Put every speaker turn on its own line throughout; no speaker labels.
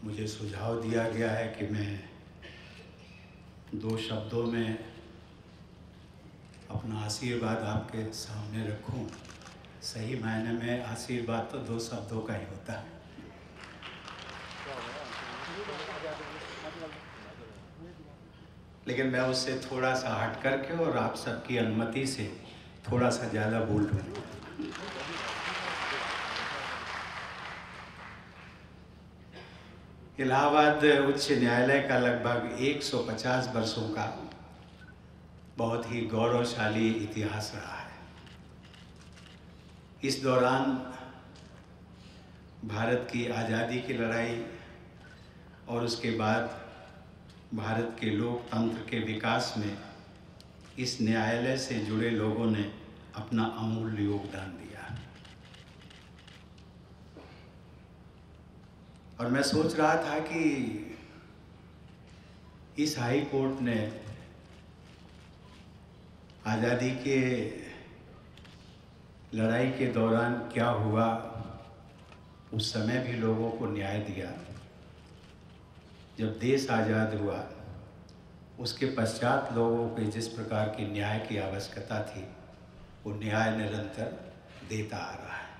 मुझे सुझाव दिया गया है कि मैं 2 शब्दों में अपना आशीर्वाद आपके सामने रखूं। सही मायने में आशीर्वाद तो 2 शब्दों का ही होता है। लेकिन मैं उससे थोड़ा सा हट करके और आप सबकी अनुमति से थोड़ा सा ज़्यादा बोल दूँगा। इलाहाबाद उच्च न्यायालय का लगभग 150 वर्षों का बहुत ही गौरवशाली इतिहास रहा है। इस दौरान भारत की आज़ादी की लड़ाई और उसके बाद भारत के लोकतंत्र के विकास में इस न्यायालय से जुड़े लोगों ने अपना अमूल्य योगदान दिया। और मैं सोच रहा था कि इस हाई कोर्ट ने आज़ादी के लड़ाई के दौरान क्या हुआ, उस समय भी लोगों को न्याय दिया। जब देश आज़ाद हुआ उसके पश्चात लोगों को जिस प्रकार की न्याय की आवश्यकता थी वो न्याय निरंतर देता आ रहा है।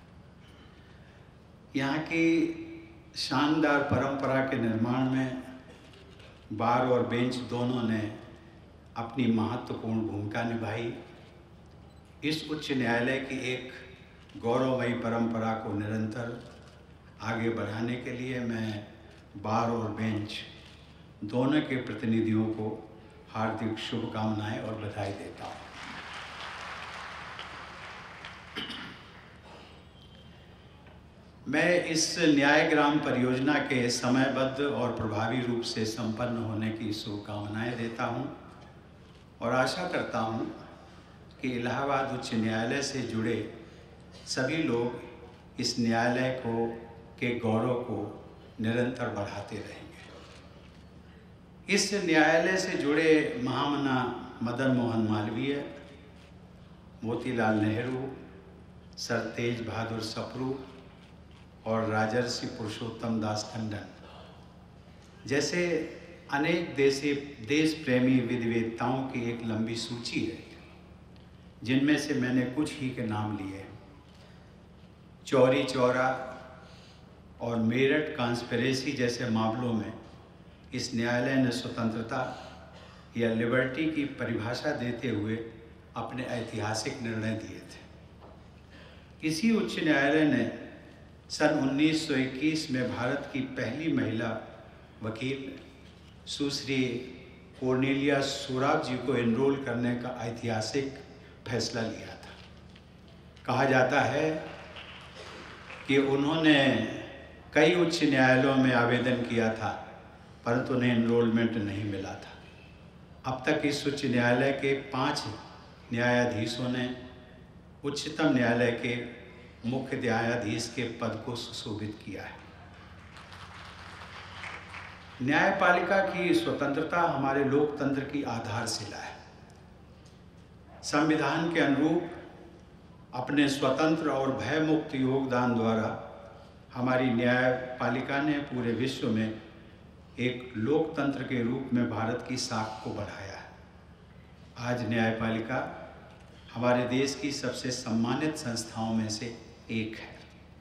यहाँ की शानदार परंपरा के निर्माण में बार और बेंच दोनों ने अपनी महत्वपूर्ण भूमिका निभाई। इस उच्च न्यायालय की एक गौरवमयी परंपरा को निरंतर आगे बढ़ाने के लिए मैं बार और बेंच दोनों के प्रतिनिधियों को हार्दिक शुभकामनाएं और बधाई देता हूँ। मैं इस न्याय ग्राम परियोजना के समयबद्ध और प्रभावी रूप से संपन्न होने की शुभकामनाएं देता हूं और आशा करता हूं कि इलाहाबाद उच्च न्यायालय से जुड़े सभी लोग इस न्यायालय के गौरव को निरंतर बढ़ाते रहेंगे। इस न्यायालय से जुड़े महामना मदन मोहन मालवीय, मोतीलाल नेहरू, सर तेज बहादुर सप्रू और राजर्षि पुरुषोत्तम दास टंडन जैसे अनेक देश प्रेमी विधिवेत्ताओं की एक लंबी सूची है, जिनमें से मैंने कुछ ही के नाम लिए। चौरी चौरा और मेरठ कॉन्स्पिरेसी जैसे मामलों में इस न्यायालय ने स्वतंत्रता या लिबर्टी की परिभाषा देते हुए अपने ऐतिहासिक निर्णय दिए थे। इसी उच्च न्यायालय ने सन 1921 में भारत की पहली महिला वकील सुश्री कोर्नेलिया सोराब जी को एनरोल करने का ऐतिहासिक फैसला लिया था। कहा जाता है कि उन्होंने कई उच्च न्यायालयों में आवेदन किया था परंतु उन्हें एनरोलमेंट नहीं मिला था। अब तक इस उच्च न्यायालय के 5 न्यायाधीशों ने उच्चतम न्यायालय के मुख्य न्यायाधीश के पद को सुशोभित किया है। न्यायपालिका की स्वतंत्रता हमारे लोकतंत्र की आधारशिला है। संविधान के अनुरूप अपने स्वतंत्र और भयमुक्त योगदान द्वारा हमारी न्यायपालिका ने पूरे विश्व में एक लोकतंत्र के रूप में भारत की साख को बढ़ाया है। आज न्यायपालिका हमारे देश की सबसे सम्मानित संस्थाओं में से एक है।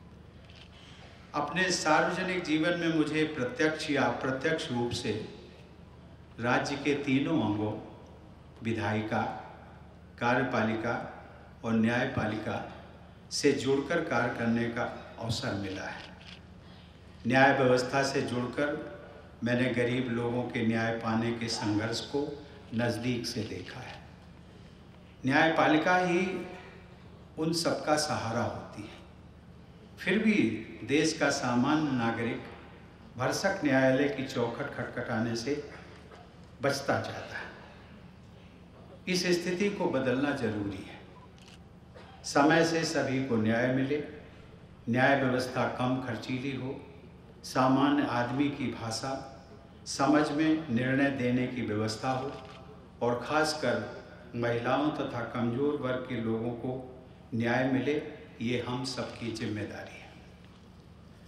अपने सार्वजनिक जीवन में मुझे प्रत्यक्ष या अप्रत्यक्ष रूप से राज्य के तीनों अंगों विधायिका, कार्यपालिका और न्यायपालिका से जुड़कर कार्य करने का अवसर मिला है। न्याय व्यवस्था से जुड़कर मैंने गरीब लोगों के न्याय पाने के संघर्ष को नज़दीक से देखा है। न्यायपालिका ही उन सबका सहारा होती है। फिर भी देश का सामान्य नागरिक भरसक न्यायालय की चौखट खटखटाने से बचता जाता है। इस स्थिति को बदलना जरूरी है। समय से सभी को न्याय मिले, न्याय व्यवस्था कम खर्चीली हो, सामान्य आदमी की भाषा समझ में निर्णय देने की व्यवस्था हो और खासकर महिलाओं तथा कमजोर वर्ग के लोगों को न्याय मिले, ये हम सबकी जिम्मेदारी है।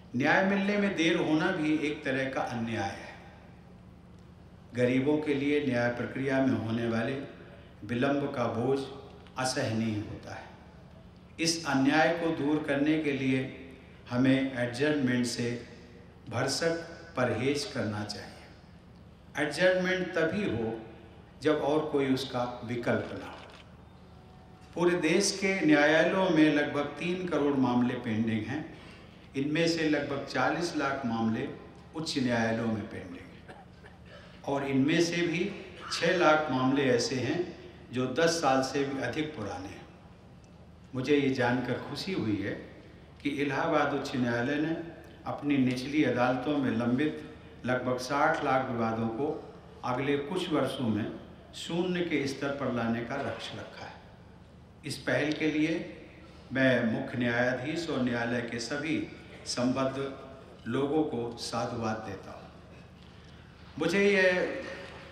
न्याय मिलने में देर होना भी एक तरह का अन्याय है। गरीबों के लिए न्याय प्रक्रिया में होने वाले विलंब का बोझ असहनीय होता है। इस अन्याय को दूर करने के लिए हमें एडजर्नमेंट से भरसक परहेज करना चाहिए। एडजर्नमेंट तभी हो जब और कोई उसका विकल्प ना हो। पूरे देश के न्यायालयों में लगभग 3 करोड़ मामले पेंडिंग हैं। इनमें से लगभग 40 लाख मामले उच्च न्यायालयों में पेंडिंग हैं और इनमें से भी 6 लाख मामले ऐसे हैं जो 10 साल से भी अधिक पुराने हैं। मुझे ये जानकर खुशी हुई है कि इलाहाबाद उच्च न्यायालय ने अपनी निचली अदालतों में लंबित लगभग 60 लाख विवादों को अगले कुछ वर्षों में शून्य के स्तर पर लाने का लक्ष्य रखा है। इस पहल के लिए मैं मुख्य न्यायाधीश और न्यायालय के सभी संबद्ध लोगों को साधुवाद देता हूँ। मुझे यह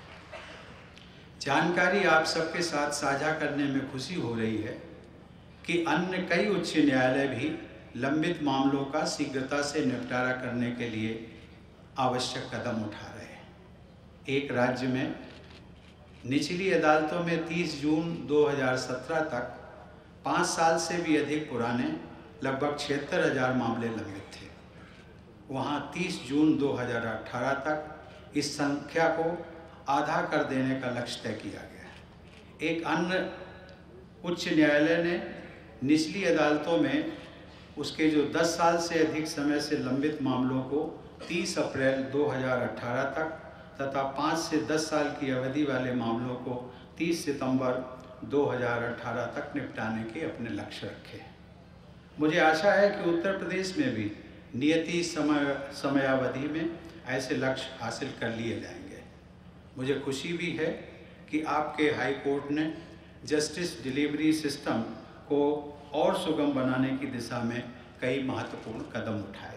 जानकारी आप सबके साथ साझा करने में खुशी हो रही है कि अन्य कई उच्च न्यायालय भी लंबित मामलों का शीघ्रता से निपटारा करने के लिए आवश्यक कदम उठा रहे हैं। एक राज्य में निचली अदालतों में 30 जून 2017 तक 5 साल से भी अधिक पुराने लगभग 76,000 मामले लंबित थे। वहाँ 30 जून 2018 तक इस संख्या को आधा कर देने का लक्ष्य तय किया गया। एक अन्य उच्च न्यायालय ने निचली अदालतों में उसके जो 10 साल से अधिक समय से लंबित मामलों को 30 अप्रैल 2018 तक तथा 5 से 10 साल की अवधि वाले मामलों को 30 सितंबर 2018 तक निपटाने के अपने लक्ष्य रखे हैं। मुझे आशा है कि उत्तर प्रदेश में भी नियति समयावधि में ऐसे लक्ष्य हासिल कर लिए जाएंगे। मुझे खुशी भी है कि आपके हाई कोर्ट ने जस्टिस डिलीवरी सिस्टम को और सुगम बनाने की दिशा में कई महत्वपूर्ण कदम उठाए।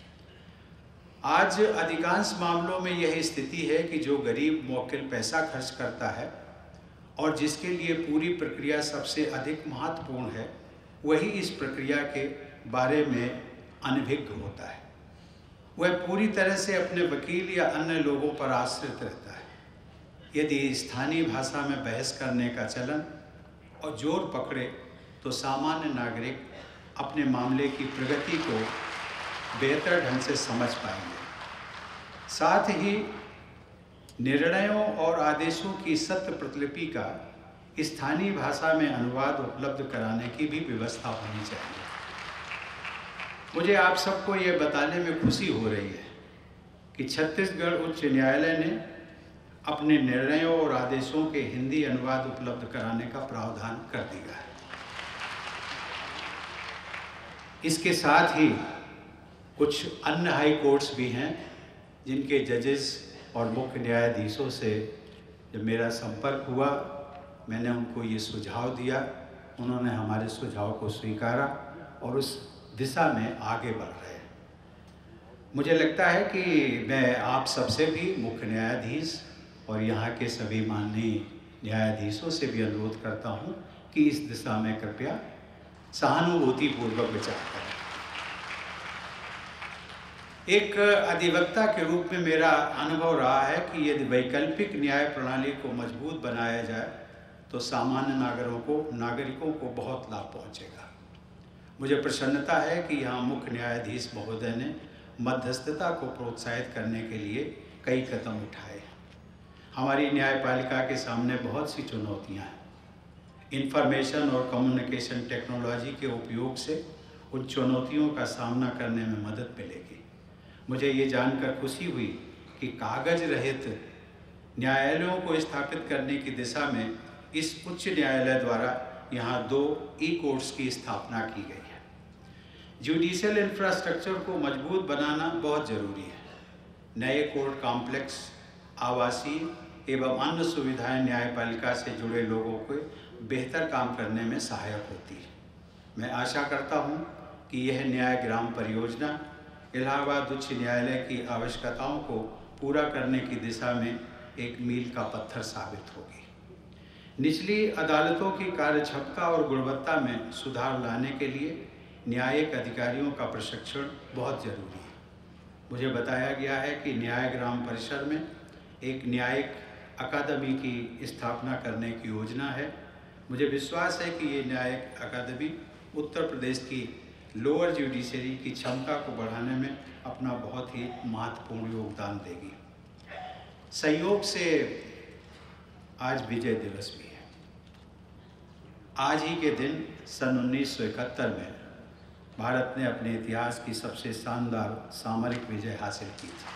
आज अधिकांश मामलों में यही स्थिति है कि जो गरीब मौकिल पैसा खर्च करता है और जिसके लिए पूरी प्रक्रिया सबसे अधिक महत्वपूर्ण है, वही इस प्रक्रिया के बारे में अनभिज्ञ होता है। वह पूरी तरह से अपने वकील या अन्य लोगों पर आश्रित रहता है। यदि स्थानीय भाषा में बहस करने का चलन और जोर पकड़े तो सामान्य नागरिक अपने मामले की प्रगति को बेहतर ढंग से समझ पाएंगे। साथ ही निर्णयों और आदेशों की सत्य प्रतिलिपि का स्थानीय भाषा में अनुवाद उपलब्ध कराने की भी व्यवस्था होनी चाहिए। मुझे आप सबको ये बताने में खुशी हो रही है कि छत्तीसगढ़ उच्च न्यायालय ने अपने निर्णयों और आदेशों के हिंदी अनुवाद उपलब्ध कराने का प्रावधान कर दिया है। इसके साथ ही कुछ अन्य हाई कोर्ट्स भी हैं जिनके जजेस और मुख्य न्यायाधीशों से जब मेरा संपर्क हुआ, मैंने उनको ये सुझाव दिया। उन्होंने हमारे सुझाव को स्वीकारा और उस दिशा में आगे बढ़ रहे हैं। मुझे लगता है कि मैं आप सबसे भी मुख्य न्यायाधीश और यहाँ के सभी माननीय न्यायाधीशों से भी अनुरोध करता हूँ कि इस दिशा में कृपया सहानुभूतिपूर्वक विचार करें। एक अधिवक्ता के रूप में मेरा अनुभव रहा है कि यदि वैकल्पिक न्याय प्रणाली को मजबूत बनाया जाए तो सामान्य नागरिकों को बहुत लाभ पहुंचेगा। मुझे प्रसन्नता है कि यहाँ मुख्य न्यायाधीश महोदय ने मध्यस्थता को प्रोत्साहित करने के लिए कई कदम उठाए। हमारी न्यायपालिका के सामने बहुत सी चुनौतियाँ हैं। इंफॉर्मेशन और कम्युनिकेशन टेक्नोलॉजी के उपयोग से उन चुनौतियों का सामना करने में मदद मिलेगी। मुझे ये जानकर खुशी हुई कि कागज रहित न्यायालयों को स्थापित करने की दिशा में इस उच्च न्यायालय द्वारा यहाँ 2 ई-कोर्ट्स की स्थापना की गई है। जुडिशियल इंफ्रास्ट्रक्चर को मजबूत बनाना बहुत ज़रूरी है। नए कोर्ट कॉम्प्लेक्स, आवासीय एवं अन्य सुविधाएं न्यायपालिका से जुड़े लोगों को बेहतर काम करने में सहायक होती है। मैं आशा करता हूँ कि यह न्याय ग्राम परियोजना इलाहाबाद उच्च न्यायालय की आवश्यकताओं को पूरा करने की दिशा में एक मील का पत्थर साबित होगी। निचली अदालतों की कार्यक्षमता और गुणवत्ता में सुधार लाने के लिए न्यायिक अधिकारियों का प्रशिक्षण बहुत जरूरी है। मुझे बताया गया है कि न्याय ग्राम परिसर में एक न्यायिक अकादमी की स्थापना करने की योजना है। मुझे विश्वास है कि ये न्यायिक अकादमी उत्तर प्रदेश की लोअर जुडिशरी की क्षमता को बढ़ाने में अपना बहुत ही महत्वपूर्ण योगदान देगी। संयोग से आज विजय दिवस भी है। आज ही के दिन सन 1971 में भारत ने अपने इतिहास की सबसे शानदार सामरिक विजय हासिल की थी।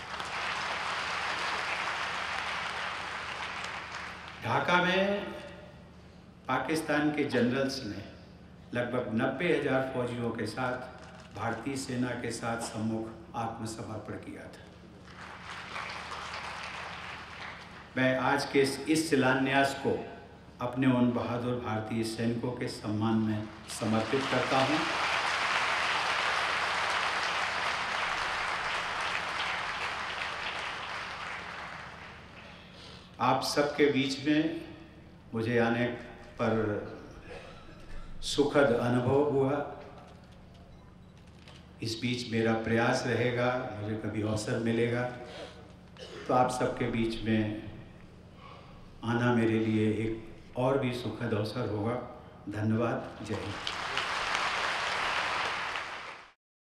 ढाका में पाकिस्तान के जनरल्स ने लगभग 90,000 फौजियों के साथ भारतीय सेना के साथ सम्मुख आत्मसमर्पण किया था। मैं आज के इस शिलान्यास को अपने उन बहादुर भारतीय सैनिकों के सम्मान में समर्पित करता हूं। आप सबके बीच में मुझे आने पर सुखद अनुभव हुआ। इस बीच मेरा प्रयास रहेगा, मुझे कभी अवसर मिलेगा तो आप सबके बीच में आना मेरे लिए एक और भी सुखद अवसर होगा। धन्यवाद। जय हिंद।